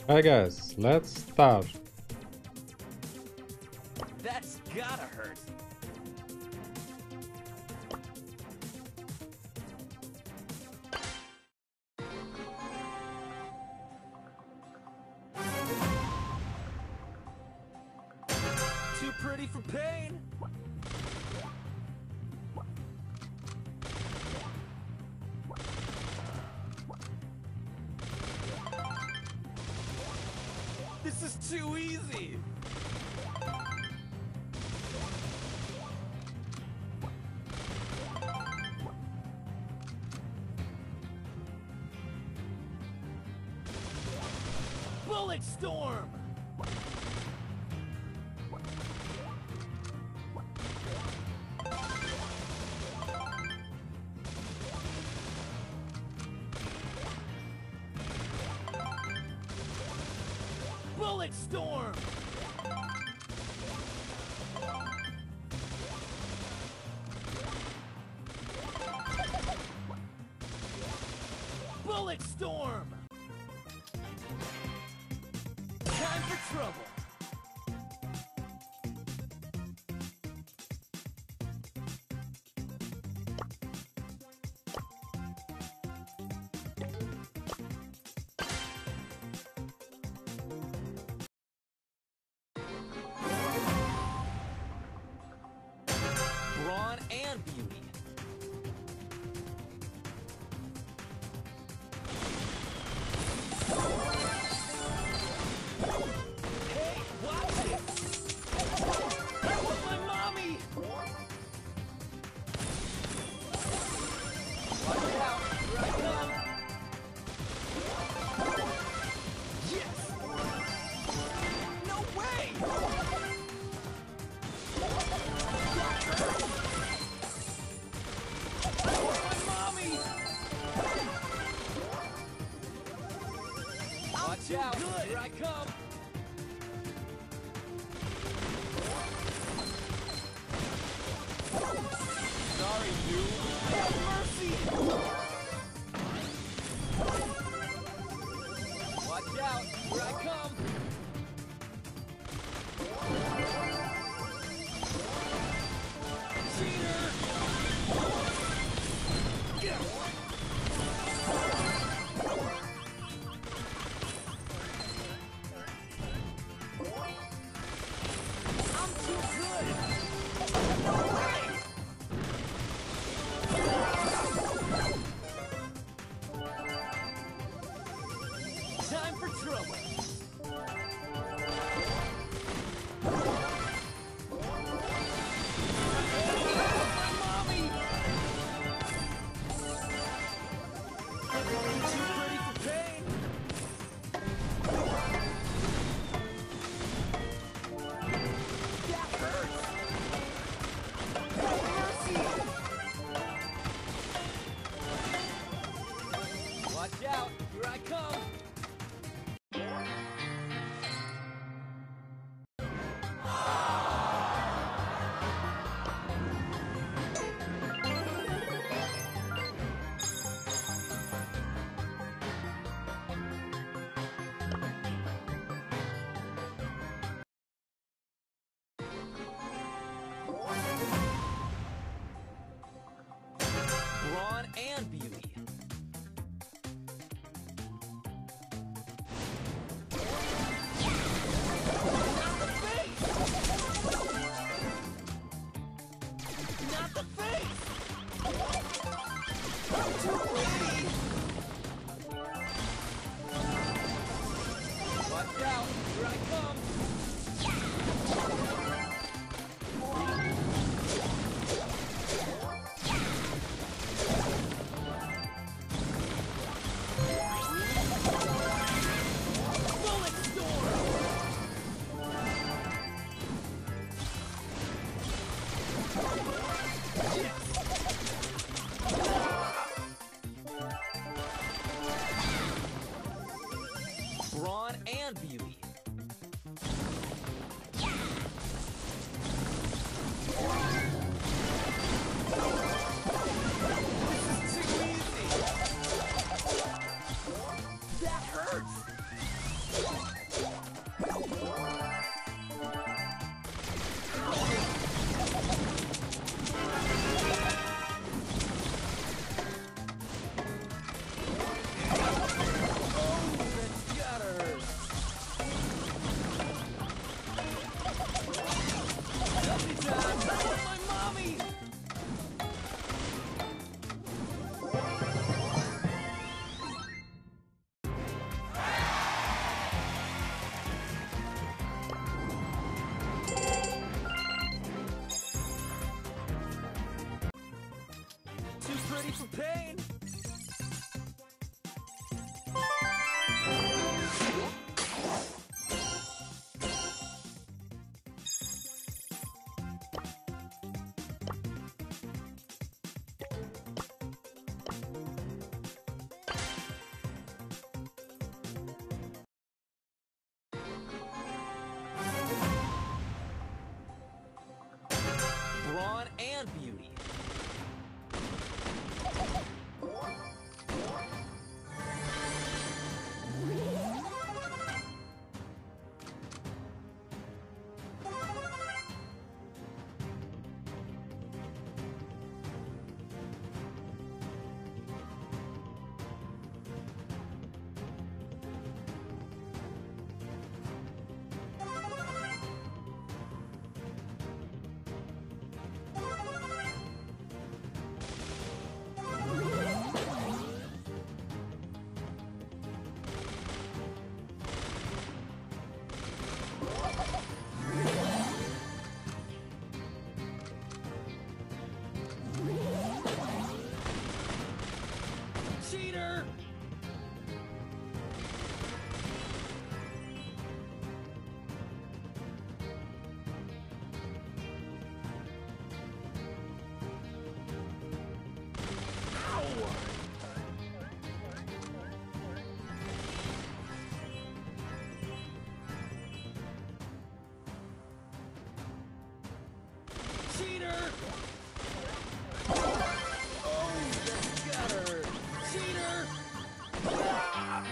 Hi guys, let's start. That's gotta hurt. Too pretty for pain. This is too easy. Bullet storm. Bullet storm. Bullet storm. Time for trouble. Brawn and beauty. Hey, watch it! That was my mommy! Watch out, here I come! Yes! No way! My mommy! Watch out, here I come! Sorry, dude. Have mercy! Watch out, here I come! Cheater! I'm too good! No way! Time for trouble! My mommy! Too pretty for pain! That hurts! Have mercy! Watch out, here I come! Brawn and beauty. and beauty. Cheater! Cheater! Oh, that got her! Cheater! Ah!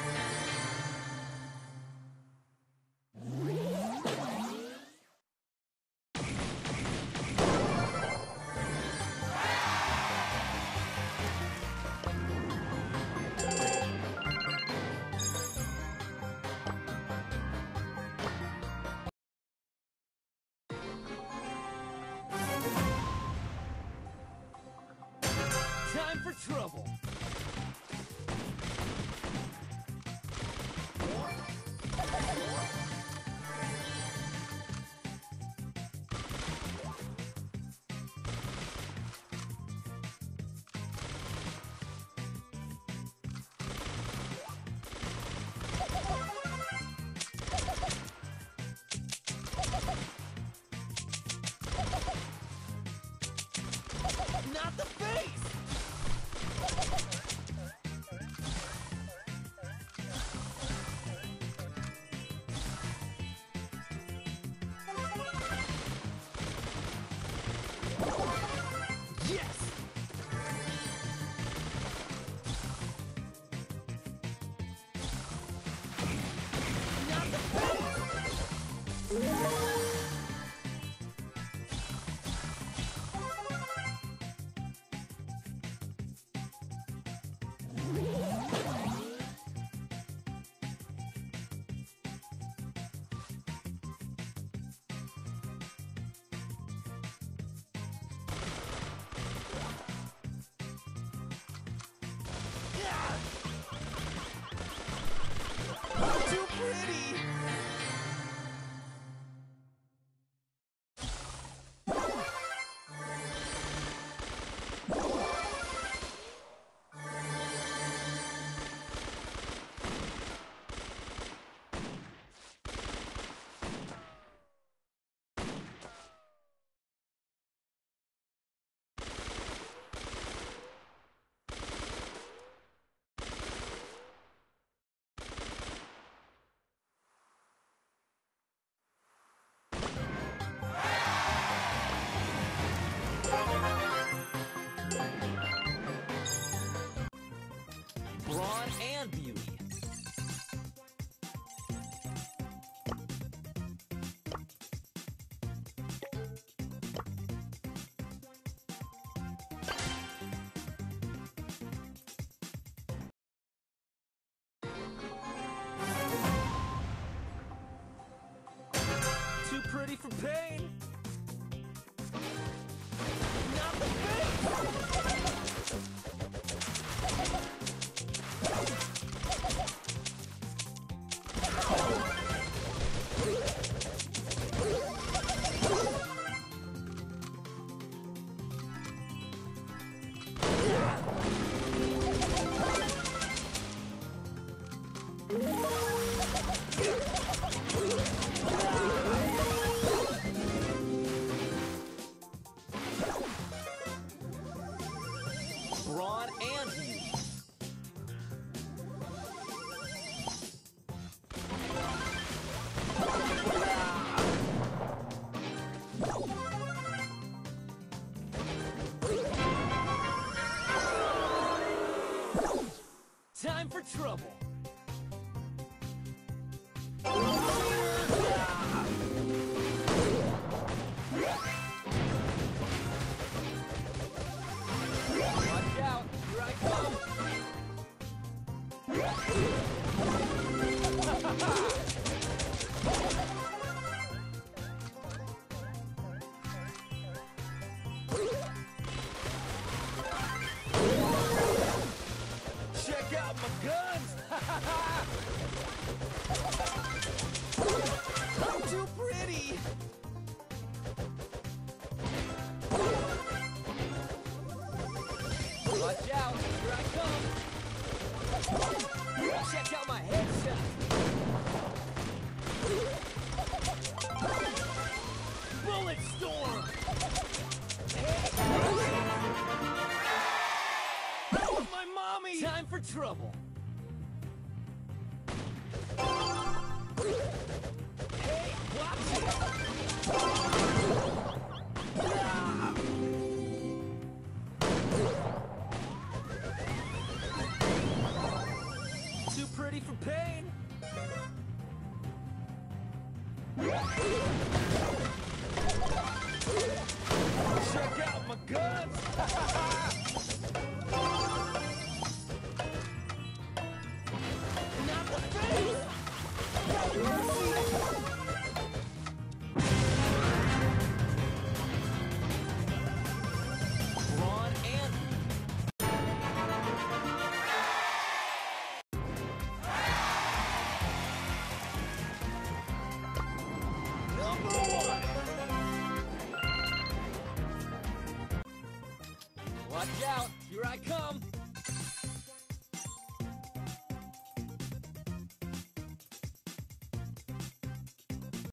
Time for trouble. Not the face! Yes! Not the face! Too pretty! Brawn and beauty. Too pretty for pain. Not the face! Time for trouble. Watch out, here I come. Check out my guns! I'm too pretty! Watch out, here I come! Check out my headshot! Bullet storm! Oh, my mommy! Time for trouble! Hey, watch it! Ah! Too pretty for pain! Check out my guns! Not the face! Have mercy! Ron and number one! Watch out, here I come!